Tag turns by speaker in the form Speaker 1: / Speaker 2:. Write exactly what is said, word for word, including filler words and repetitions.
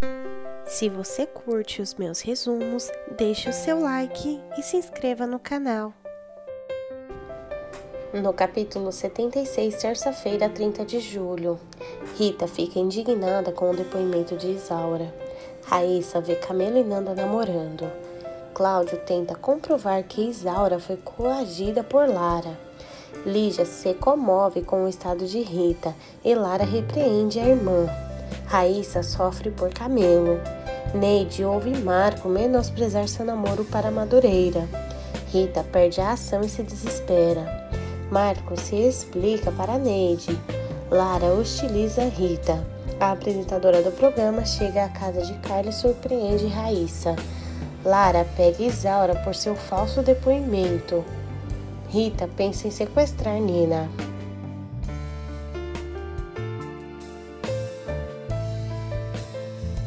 Speaker 1: Se você curte os meus resumos, deixe o seu like e se inscreva no canal. No capítulo setenta e seis, terça-feira, trinta de julho, Rita fica indignada com o depoimento de Isaura. Raíssa vê Camila e Nanda namorando. Cláudio tenta comprovar que Isaura foi coagida por Lara. Lígia se comove com o estado de Rita e Lara repreende a irmã. Raíssa sofre por Camilo. Neide ouve Marco menosprezar seu namoro para Madureira. Rita perde a ação e se desespera. Marco se explica para Neide. Lara hostiliza Rita. A apresentadora do programa chega à casa de Carla e surpreende Raíssa. Lara pega Isaura por seu falso depoimento. Rita pensa em sequestrar Nina.